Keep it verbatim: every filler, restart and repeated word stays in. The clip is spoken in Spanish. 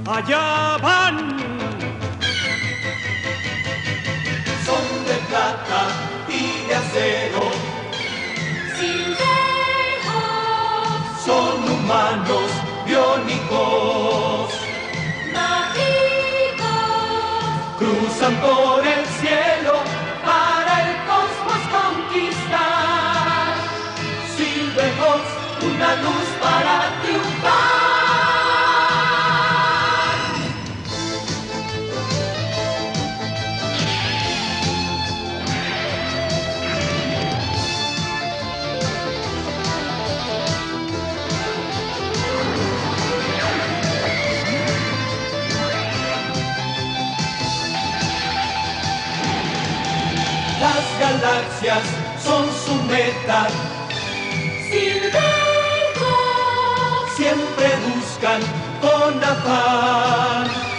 allá van. Son de plata y de acero, Silvejos, son humanos biónicos, mágicos, cruzan por el cielo para el cosmos conquistar. Silvejos, una luz para triunfar. Las galaxias son su meta, Silvejos, siempre buscan con afán